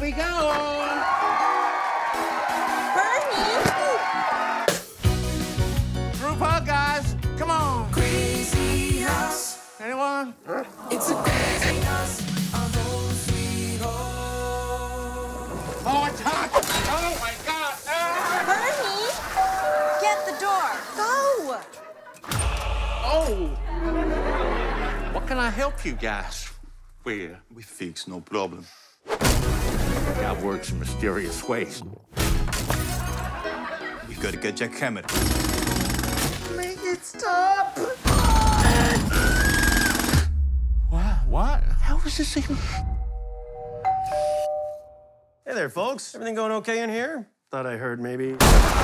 we go. Group hug, guys. Come on. Crazy house. Anyone? It's a crazy house. A home sweet home. Oh, it's hot. Oh, my God. Bernie, get the door. Go. Oh. What can I help you guys with? We fix, no problem. God works in mysterious ways. We gotta get jackhammer. Make it stop. What? How is this even? Hey there, folks. Everything going okay in here? Thought I heard maybe.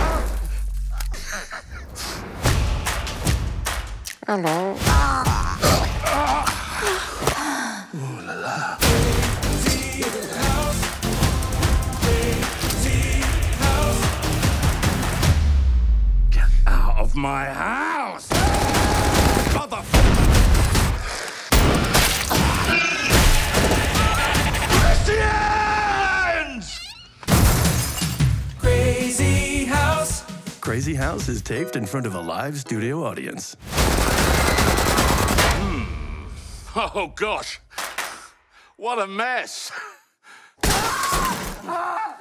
Hello. Ooh la la. Get out of my house! Motherfucker! Christians! Crazy house. Crazy House is taped in front of a live studio audience. Oh, gosh. What a mess.